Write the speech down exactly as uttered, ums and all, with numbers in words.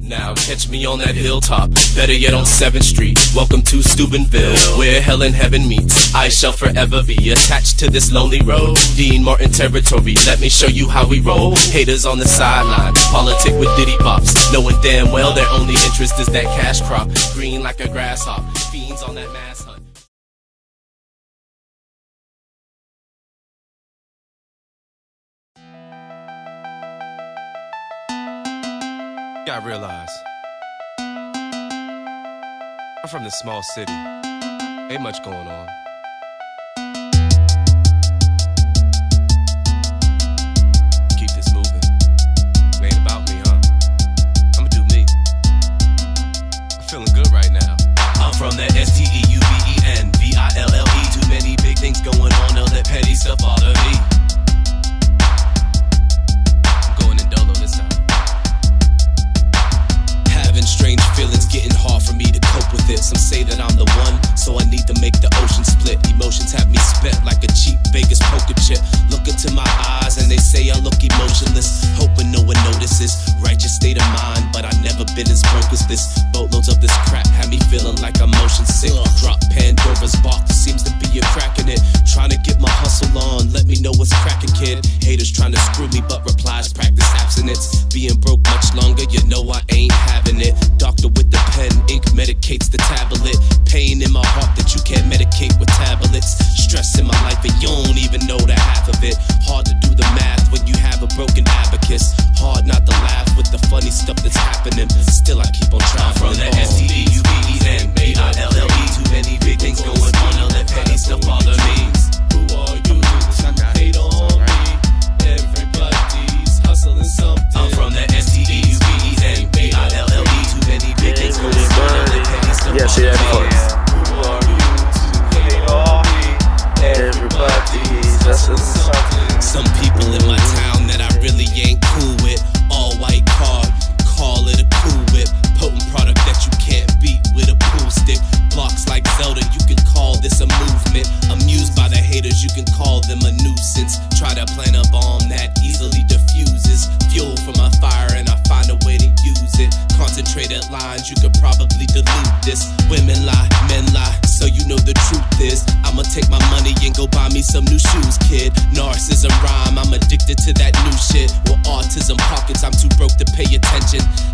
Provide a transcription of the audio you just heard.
Now catch me on that hilltop, better yet on seventh street. Welcome to Steubenville, where hell and heaven meets. I shall forever be attached to this lonely road. Dean Martin territory, let me show you how we roll. Haters on the sideline, politic with diddy bops, knowing damn well their only interest is that cash crop. Green like a grasshopper, fiends on that mass hunt. I realize I'm from the small city, ain't much going on. Keep this moving, it ain't about me, huh? I'ma do me. I'm feeling good right now. I'm from the S T E U B E N V I L L E. Too many big things going on, don't let petty stuff bother me. Strange feelings getting hard for me to cope with it. Some say that I'm the one, so I need to make the ocean split. Emotions have me spent like a cheap Vegas poker chip. Look into my eyes and they say I look emotionless, hoping no one notices. Righteous state of mind, but I never been as broke as this. Boatloads of this crap have me feeling like I'm motion sick. Drop Pandora's box, seems to be a crack in it. Trying to get my hustle on, let me know what's cracking, kid. Haters trying to screw me, but replies practice abstinence. Being broke much longer, you know I ain't having it. Doctor with the pen, ink medicates the tablet. Pain in my heart that you can't medicate with tablets. Stress in my life and you don't even know the half of it. Hard to do the math when you have a broken abacus. Hard not to laugh with the funny stuff that's happening. Still I keep on trying. From the S T E U B E N V I L L E. Too many big things going on, don't let petty stuff bother me. Who are you to hate on me? Everybody's hustling something. I'm from the S T E U B E N V I L L E. Too many big things going on, don't let petty stuff yeah, see that bother me. Who are you to hate on me? Everybody's hustling something. Some people in my town that I really ain't cool with. All white car, call it a cool whip. Potent product that you can't beat with a pool stick. Blocks like Zelda, you can call this a movement. Amused by the haters, you can call them a nuisance. Try to plant a bomb that easily diffuses. Fuel for my fire and I find a way to use it. Concentrated lines, you could probably dilute this. Women lie, men lie, so you know the truth is I'ma take my money and go buy me some new shoes, kid. Narcissism rhyme, I'm addicted to that new shit. With autism pockets, I'm too broke to pay attention.